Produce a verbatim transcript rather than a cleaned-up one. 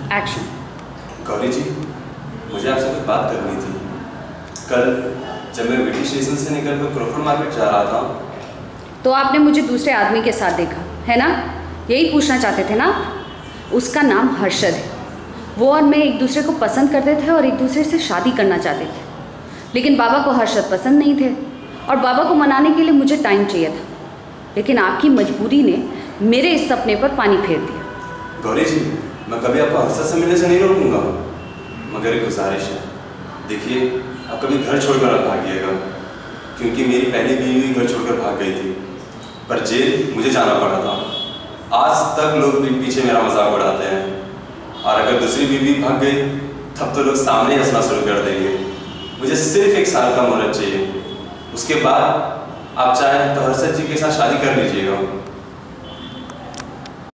Action. Gauri जी, मुझे आपसे कुछ बात करनी थी। कल जब मैं विटी स्टेशन से निकलकर क्रॉफर्ड मार्केट जा रहा था तो आपने मुझे दूसरे आदमी के साथ देखा है ना? यही पूछना चाहते थे ना? उसका नाम हर्षद है। वो और मैं एक दूसरे को पसंद करते थे और एक दूसरे से शादी करना चाहते थे, लेकिन बाबा को हर्षद पसंद नहीं थे और बाबा को मनाने के लिए मुझे टाइम चाहिए था, लेकिन आपकी मजबूरी ने मेरे इस सपने पर पानी फेर दिया। गौरी जी, मैं कभी आपको हर्षद से मिलने से नहीं रोकूंगा, मगर एक गुजारिश है। देखिए, आप कभी घर छोड़कर मत भागिएगा, क्योंकि मेरी पहली बीवी घर छोड़कर भाग गई थी, पर जेल मुझे जाना पड़ा था। आज तक लोग पीठ पीछे मेरा मजाक उड़ाते हैं, और अगर दूसरी बीवी भाग गई तब तो लोग सामने हंसना शुरू कर देंगे। मुझे सिर्फ एक साल का मोहलत चाहिए, उसके बाद आप चाहें तो हर्षद जी के साथ शादी कर लीजिएगा।